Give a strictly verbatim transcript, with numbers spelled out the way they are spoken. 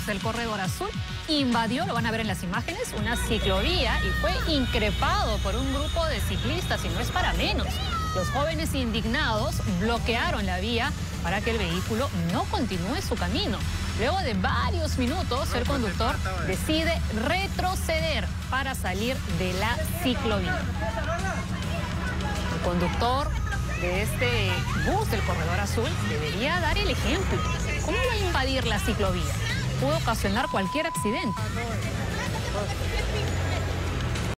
del corredor azul invadió, lo van a ver en las imágenes, una ciclovía y fue increpado por un grupo de ciclistas, y no es para menos. Los jóvenes indignados bloquearon la vía para que el vehículo no continúe su camino. Luego de varios minutos, el conductor decide retroceder para salir de la ciclovía. El conductor de este bus del corredor azul debería dar el ejemplo. ¿Cómo va a invadir la ciclovía? Puede ocasionar cualquier accidente.